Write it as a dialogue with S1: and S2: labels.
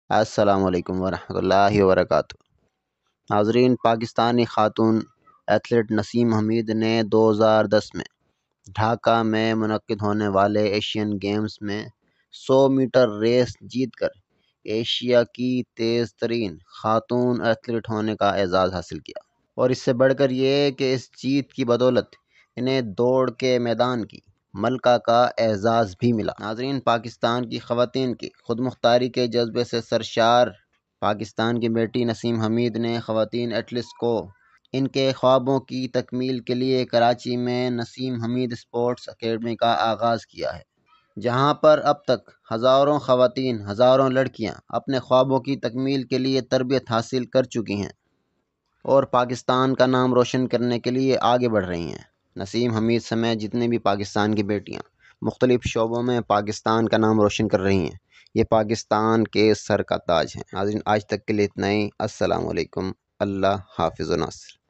S1: السلام علیکم ورحمۃ اللہ وبرکاتہ۔ ناظرین، پاکستانی خاتون ایتھلیٹ نسیم حمید نے 2010 میں ڈھاکہ میں منعقد ہونے والے ایشین گیمز میں 100 میٹر ریس جیت کر ایشیا کی تیز ترین خاتون ایتھلیٹ ہونے کا اعزاز حاصل کیا، اور اس سے بڑھ کر یہ کہ اس جیت کی بدولت انہیں دوڑ کے میدان کی ملکہ کا اعزاز بھی ملا۔ ناظرین، پاکستان کی خواتین کی خود مختاری کے جذبے سے سرشار پاکستان کی بیٹی نسیم حمید نے خواتین ایتھلیٹس کو ان کے خوابوں کی تکمیل کے لیے کراچی میں نسیم حمید اسپورٹس اکیڈمی کا آغاز کیا ہے، جہاں پر اب تک ہزاروں خواتین، ہزاروں لڑکیاں اپنے خوابوں کی تکمیل کے لیے تربیت حاصل کر چکی ہیں اور پاکستان کا نام روشن کرنے کے لیے آگے بڑھ رہی ہیں۔ نسیم حمید سمیت جتنے بھی پاکستان کی بیٹیاں مختلف شعبوں میں پاکستان کا نام روشن کر رہی ہیں، یہ پاکستان کے سر کا تاج ہیں۔ ناظرین، آج تک کے لیے اتنا ہی۔ السلام علیکم۔ اللہ حافظ و ناصر۔